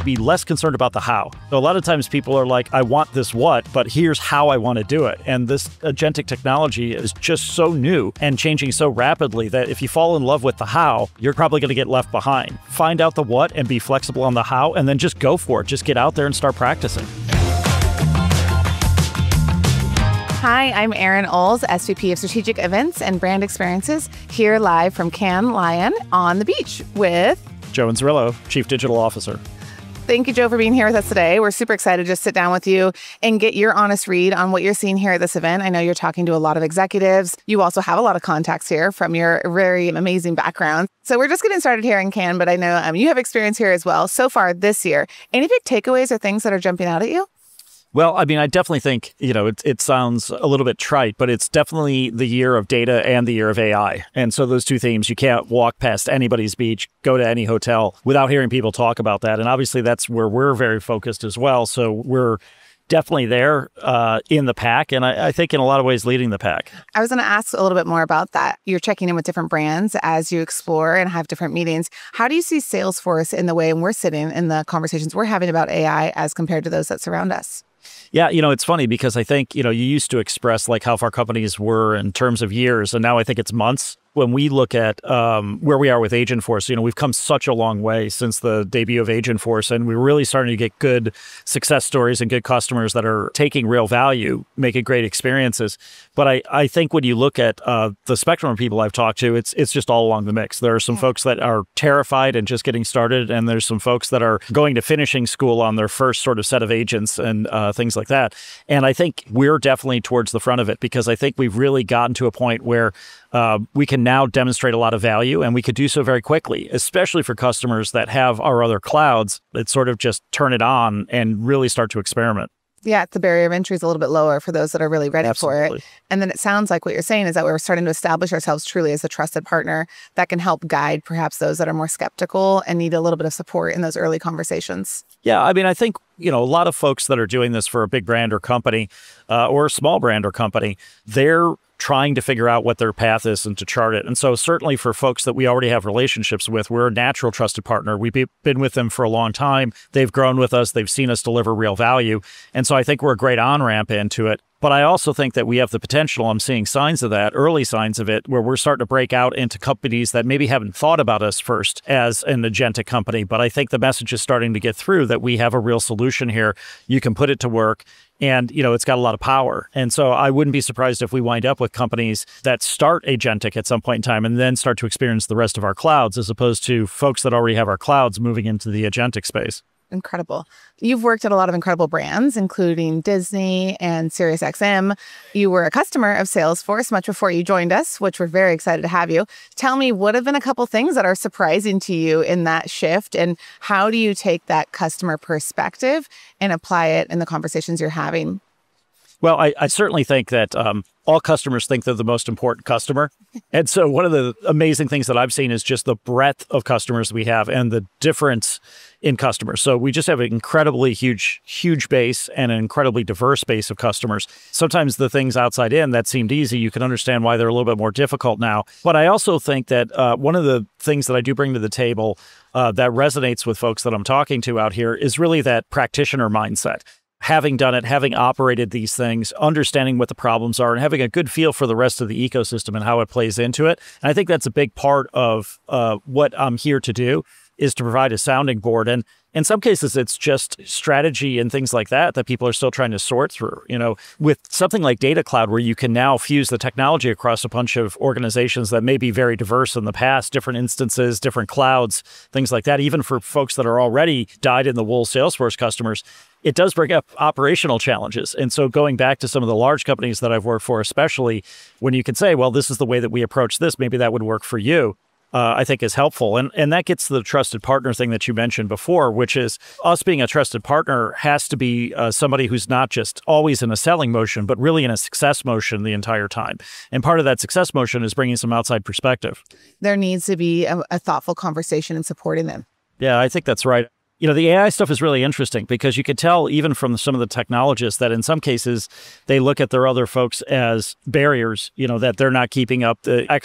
be less concerned about the how. So a lot of times people are like, I want this what, but here's how I want to do it. And this agentic technology is just so new and changing so rapidly that if you fall in love with the how, you're probably going to get left behind. Find out the what and be flexible on the how, and then just go for it. Just get out there and start practicing. Hi, I'm Erin Oles, SVP of Strategic Events and Brand Experiences, here live from Cannes Lion on the beach with Joe Inzerillo, Chief Digital Officer. Thank you, Joe, for being here with us today. We're super excited to just sit down with you and get your honest read on what you're seeing here at this event. I know you're talking to a lot of executives. You also have a lot of contacts here from your very amazing background. So we're just getting started here in Cannes, but I know you have experience here as well so far this year. Any big takeaways or things that are jumping out at you? Well, I mean, I definitely think, it sounds a little bit trite, but it's definitely the year of data and the year of AI. And so those two themes, you can't walk past anybody's beach, go to any hotel without hearing people talk about that. And obviously that's where we're very focused as well. So we're definitely there in the pack. And I think in a lot of ways leading the pack. I was going to ask a little bit more about that. You're checking in with different brands as you explore and have different meetings. How do you see Salesforce in the way we're sitting in the conversations we're having about AI as compared to those that surround us? Yeah, it's funny because I think, you used to express like how far companies were in terms of years, and now I think it's months. When we look at where we are with Agentforce, we've come such a long way since the debut of Agentforce, and we're really starting to get good success stories and good customers that are taking real value, making great experiences. But I think when you look at the spectrum of people I've talked to, it's just all along the mix. There are some folks that are terrified and just getting started, and there's some folks that are going to finishing school on their first sort of set of agents and things like that. And I think we're definitely towards the front of it because I think we've really gotten to a point where we can now demonstrate a lot of value, and we could do so very quickly, especially for customers that have our other clouds that sort of just turn it on and really start to experiment. Yeah, the barrier of entry is a little bit lower for those that are really ready Absolutely. for it. And then it sounds like what you're saying is that we're starting to establish ourselves truly as a trusted partner that can help guide perhaps those that are more skeptical and need a little bit of support in those early conversations. Yeah, I mean, I think, a lot of folks that are doing this for a big brand or company or a small brand or company, they're trying to figure out what their path is and to chart it. And so certainly for folks that we already have relationships with, we're a natural trusted partner. We've been with them for a long time. They've grown with us. They've seen us deliver real value. And so I think we're a great on-ramp into it. But I also think that we have the potential, I'm seeing signs of that, early signs of it, where we're starting to break out into companies that maybe haven't thought about us first as an agentic company. But I think the message is starting to get through that we have a real solution here. You can put it to work. And, it's got a lot of power. And so I wouldn't be surprised if we wind up with companies that start agentic at some point in time and then start to experience the rest of our clouds, as opposed to folks that already have our clouds moving into the agentic space. Incredible. You've worked at a lot of incredible brands, including Disney and SiriusXM. You were a customer of Salesforce much before you joined us, which we're very excited to have you. Tell me, what have been a couple things that are surprising to you in that shift, and how do you take that customer perspective and apply it in the conversations you're having? Well, I certainly think that all customers think they're the most important customer. And so one of the amazing things that I've seen is just the breadth of customers we have and the difference in customers. So we just have an incredibly huge base and an incredibly diverse base of customers. Sometimes the things outside in that seemed easy, you can understand why they're a little bit more difficult now. But I also think that one of the things that I do bring to the table that resonates with folks that I'm talking to out here is really that practitioner mindset. Having done it, having operated these things, understanding what the problems are, and having a good feel for the rest of the ecosystem and how it plays into it. And I think that's a big part of what I'm here to do, is to provide a sounding board. And in some cases, it's just strategy and things like that people are still trying to sort through. With something like Data Cloud, where you can now fuse the technology across a bunch of organizations that may be very diverse in the past, different instances, different clouds, things like that, even for folks that are already dyed-in-the-wool Salesforce customers, it does bring up operational challenges. And so going back to some of the large companies that I've worked for, especially when you can say, well, this is the way that we approach this, maybe that would work for you. I think is helpful. And that gets to the trusted partner thing that you mentioned before, which is us being a trusted partner has to be somebody who's not just always in a selling motion, but really in a success motion the entire time. And part of that success motion is bringing some outside perspective. There needs to be a thoughtful conversation and supporting them. Yeah, I think that's right. You know, the AI stuff is really interesting because you could tell even from some of the technologists that in some cases they look at their other folks as barriers, you know, that they're not keeping up. The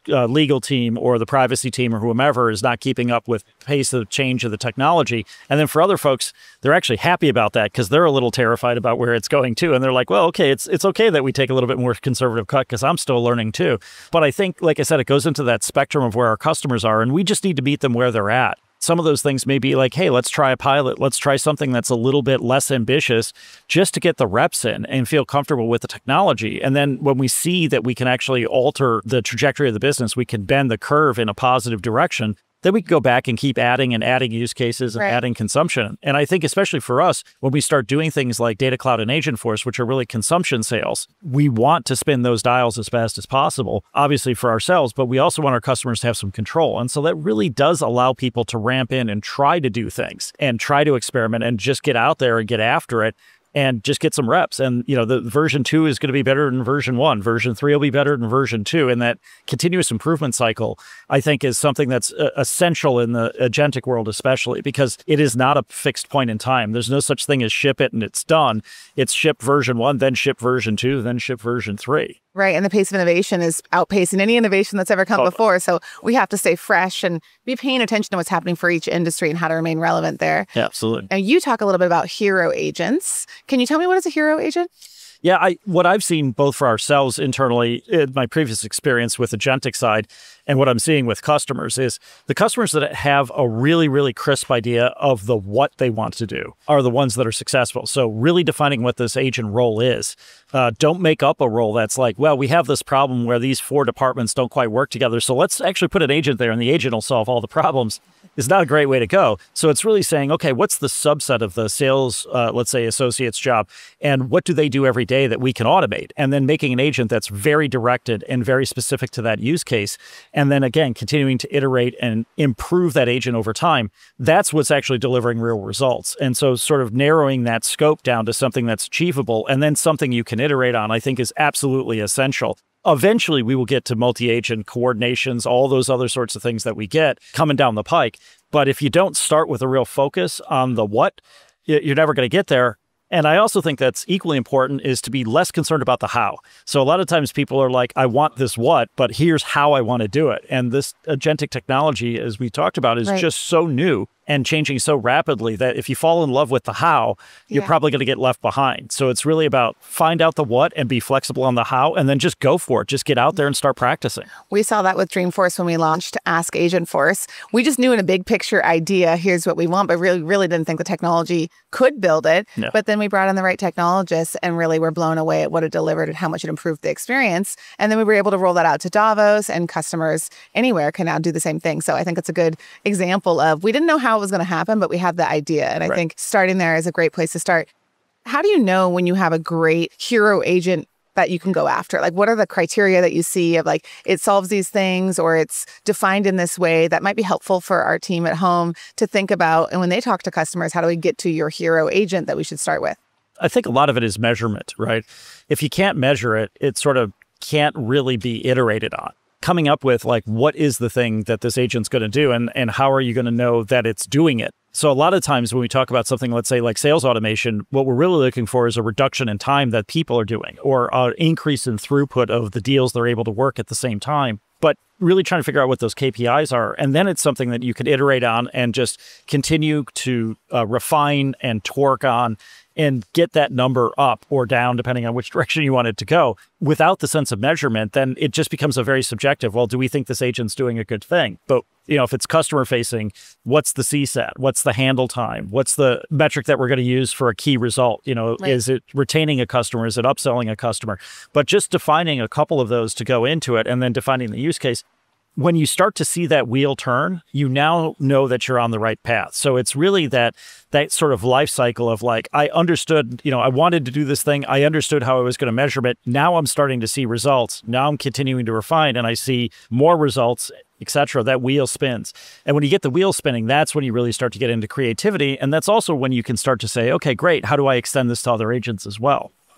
legal team or the privacy team or whomever is not keeping up with pace of change of the technology. And then for other folks, they're actually happy about that because they're a little terrified about where it's going to. And they're like, well, okay, it's okay that we take a little bit more conservative cut because I'm still learning too. But I think, like I said, it goes into that spectrum of where our customers are, and we just need to meet them where they're at. Some of those things may be like, hey, let's try a pilot. Let's try something that's a little bit less ambitious just to get the reps in and feel comfortable with the technology. And then when we see that we can actually alter the trajectory of the business, we can bend the curve in a positive direction, then we can go back and keep adding and adding use cases and adding consumption. And I think especially for us, when we start doing things like Data Cloud and Agentforce, which are really consumption sales, we want to spin those dials as fast as possible, obviously for ourselves, but we also want our customers to have some control. And so that really does allow people to ramp in and try to do things and try to experiment and just get out there and get after it and just get some reps. And, you know, the version 2 is going to be better than version 1. Version 3 will be better than version 2. And that continuous improvement cycle, I think, is something that's essential in the agentic world, especially because it is not a fixed point in time. There's no such thing as ship it and it's done. It's ship version 1, then ship version 2, then ship version 3. Right. And the pace of innovation is outpacing any innovation that's ever come before. So we have to stay fresh and be paying attention to what's happening for each industry and how to remain relevant there. Yeah, absolutely. And you talk a little bit about hero agents. Can you tell me what is a hero agent? Yeah, what I've seen both for ourselves internally in my previous experience with agentic side and what I'm seeing with customers is the customers that have a really, really crisp idea of the what they want to do are the ones that are successful. So really defining what this agent role is. Don't make up a role that's like, well, we have this problem where these 4 departments don't quite work together. So let's actually put an agent there and the agent will solve all the problems. Is not a great way to go. So it's really saying, okay, what's the subset of the sales, let's say, associate's job, and what do they do every day that we can automate? And then making an agent that's very directed and very specific to that use case. And then again, continuing to iterate and improve that agent over time. That's what's actually delivering real results. And so sort of narrowing that scope down to something that's achievable and then something you can iterate on, I think is absolutely essential. Eventually, we will get to multi-agent coordinations, all those other sorts of things that we get coming down the pike. But if you don't start with a real focus on the what, you're never going to get there. And I also think that's equally important is to be less concerned about the how. So a lot of times people are like, I want this what, but here's how I want to do it. And this agentic technology, as we talked about, is just so new and changing so rapidly that if you fall in love with the how, you're probably going to get left behind. So it's really about find out the what and be flexible on the how, and then just go for it. Just get out there and start practicing. We saw that with Dreamforce when we launched Ask Agentforce. We just knew in a big picture idea, here's what we want, but really didn't think the technology could build it. No. But then we brought in the right technologists and really were blown away at what it delivered and how much it improved the experience. And then we were able to roll that out to Davos, and customers anywhere can now do the same thing. So I think it's a good example of we didn't know how it was going to happen, but we had the idea. And I think starting there is a great place to start. How do you know when you have a great hero agent that you can go after? Like, what are the criteria that you see of like, it solves these things or it's defined in this way that might be helpful for our team at home to think about? And when they talk to customers, how do we get to your hero agent that we should start with? I think a lot of it is measurement, right? If you can't measure it, it sort of can't really be iterated on. Coming up with like, what is the thing that this agent's going to do and how are you going to know that it's doing it? So a lot of times when we talk about something, let's say like sales automation, what we're really looking for is a reduction in time that people are doing or an increase in throughput of the deals they're able to work at the same time. But really trying to figure out what those KPIs are. And then it's something that you can iterate on and just continue to refine and torque on and get that number up or down, depending on which direction you want it to go. Without the sense of measurement, then it just becomes a very subjective, well, do we think this agent's doing a good thing? But you know, if it's customer facing, what's the CSAT? What's the handle time? What's the metric that we're going to use for a key result? You know, is it retaining a customer? Is it upselling a customer? But just defining a couple of those to go into it and then defining the use case. When you start to see that wheel turn, you now know that you're on the right path. So it's really that sort of life cycle of like, I understood, you know, I wanted to do this thing. I understood how I was going to measure it. Now I'm starting to see results. Now I'm continuing to refine and I see more results, etc. That wheel spins. And when you get the wheel spinning, that's when you really start to get into creativity. And that's also when you can start to say, okay, great. How do I extend this to other agents as well?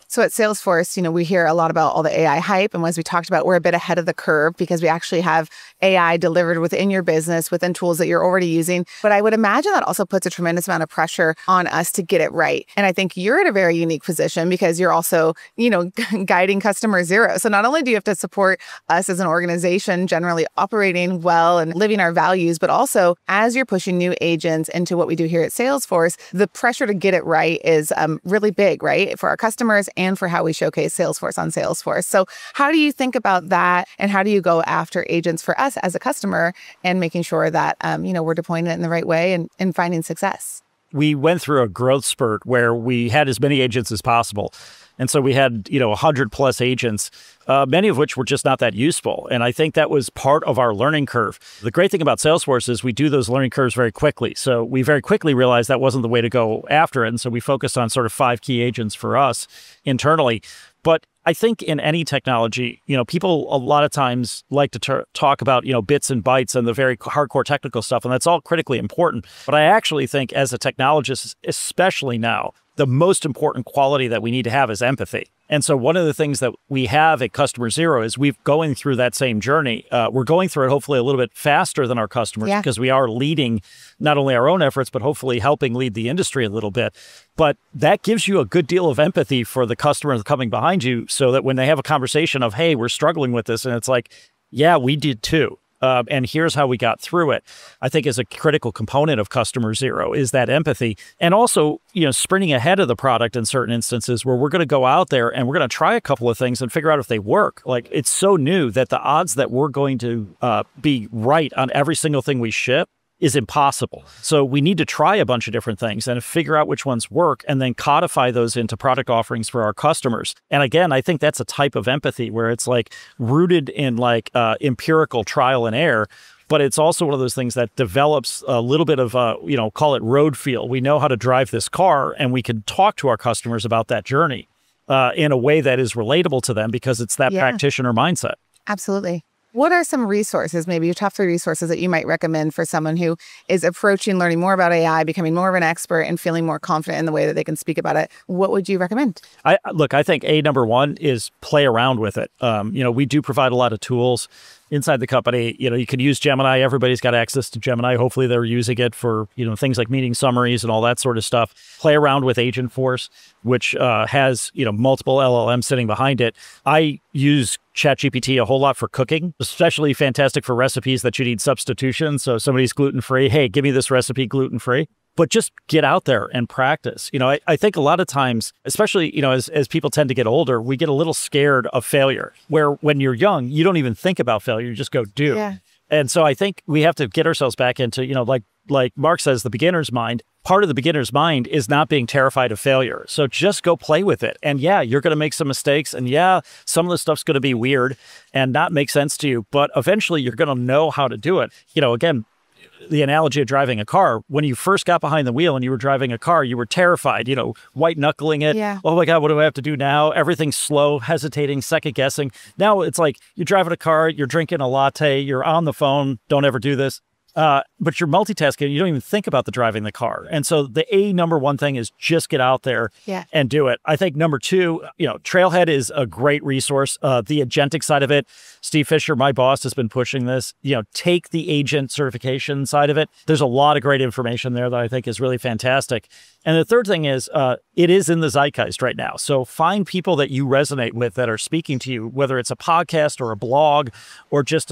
So at Salesforce, we hear a lot about all the AI hype. And as we talked about, we're a bit ahead of the curve because we actually have AI delivered within your business, within tools that you're already using. But I would imagine that also puts a tremendous amount of pressure on us to get it right. And I think you're in a very unique position because you're also, guiding customer zero. So not only do you have to support us as an organization generally operating well and living our values, but also as you're pushing new agents into what we do here at Salesforce, the pressure to get it right is really big, right? For our customers and for how we showcase Salesforce on Salesforce. So how do you think about that? And how do you go after agents for us as a customer and making sure that, we're deploying it in the right way and finding success? We went through a growth spurt where we had as many agents as possible. And so we had, 100 plus agents, many of which were just not that useful. And I think that was part of our learning curve. The great thing about Salesforce is we do those learning curves very quickly. So we very quickly realized that wasn't the way to go after it. And so we focused on sort of 5 key agents for us internally. But I think in any technology, people a lot of times like to talk about, bits and bytes and the very hardcore technical stuff, and that's all critically important. But I actually think as a technologist, especially now, the most important quality that we need to have is empathy. And so one of the things that we have at Customer Zero is we've going through that same journey. We're going through it hopefully a little bit faster than our customers because we are leading not only our own efforts, but hopefully helping lead the industry a little bit. But that gives you a good deal of empathy for the customer coming behind you so that when they have a conversation of, hey, we're struggling with this, and it's like, yeah, we did too. And here's how we got through it, I think is a critical component of Customer Zero is that empathy. And also, sprinting ahead of the product in certain instances where we're going to go out there and we're going to try a couple of things and figure out if they work. Like it's so new that the odds that we're going to be right on every single thing we ship is impossible. So we need to try a bunch of different things and figure out which ones work and then codify those into product offerings for our customers. And again, I think that's a type of empathy where it's like rooted in empirical trial and error, but it's also one of those things that develops a little bit of, call it road feel. We know how to drive this car and we can talk to our customers about that journey in a way that is relatable to them because it's that practitioner mindset. Absolutely. What are some resources, maybe your top 3 resources that you might recommend for someone who is approaching learning more about AI, becoming more of an expert and feeling more confident in the way that they can speak about it? What would you recommend? I think number 1 is play around with it. We do provide a lot of tools inside the company. You can use Gemini. Everybody's got access to Gemini. Hopefully they're using it for, things like meeting summaries and all that sort of stuff. Play around with Agentforce, which has, multiple LLMs sitting behind it. I use ChatGPT a whole lot for cooking, especially fantastic for recipes that you need substitution. So somebody's gluten-free. Hey, give me this recipe gluten-free. But just get out there and practice. I think a lot of times, especially, as people tend to get older, we get a little scared of failure, where when you're young, you don't even think about failure, you just go do. Yeah. And so I think we have to get ourselves back into, like Mark says, the beginner's mind. Part of the beginner's mind is not being terrified of failure. So just go play with it. And yeah, you're going to make some mistakes. And yeah, some of the stuff's going to be weird and not make sense to you. But eventually you're going to know how to do it. Again, the analogy of driving a car, when you first got behind the wheel and you were driving a car, you were terrified, white knuckling it. Yeah. Oh my God, what do I have to do now? Everything's slow, hesitating, second guessing. Now it's like you're driving a car, you're drinking a latte, you're on the phone. Don't ever do this. But you're multitasking. You don't even think about the driving the car. And so the number 1 thing is just get out there and do it. I think number 2, Trailhead is a great resource. The agentic side of it, Steve Fisher, my boss, has been pushing this. Take the agent certification side of it. There's a lot of great information there that I think is really fantastic. And the third thing is, it is in the zeitgeist right now. So find people that you resonate with that are speaking to you, whether it's a podcast or a blog or just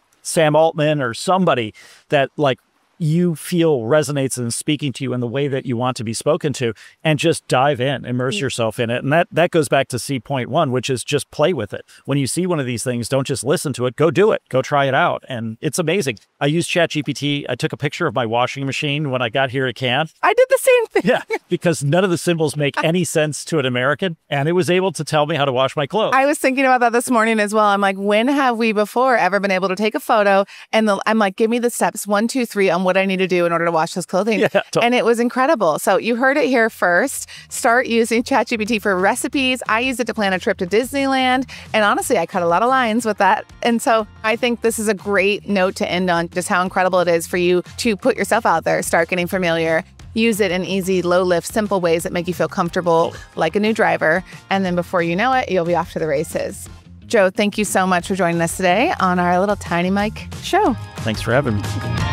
Sam Altman or somebody that you feel resonates and speaking to you in the way that you want to be spoken to, and just dive in, immerse yourself in it. And that goes back to C.1, which is just play with it. When you see one of these things, don't just listen to it, go do it, go try it out. And it's amazing. I used ChatGPT. I took a picture of my washing machine when I got here to Cannes. I did the same thing. Yeah, because none of the symbols make any sense to an American. And it was able to tell me how to wash my clothes. I was thinking about that this morning as well. I'm like, when have we before ever been able to take a photo and I'm like, give me the steps 1, 2, 3 on what I need to do in order to wash this clothing. Yeah, and it was incredible. So you heard it here first. Start using ChatGPT for recipes. I use it to plan a trip to Disneyland. And honestly, I cut a lot of lines with that. And so I think this is a great note to end on, just how incredible it is for you to put yourself out there, start getting familiar, use it in easy, low lift, simple ways that make you feel comfortable like a new driver. And then before you know it, you'll be off to the races. Joe, thank you so much for joining us today on our little Tiny Mic show. Thanks for having me.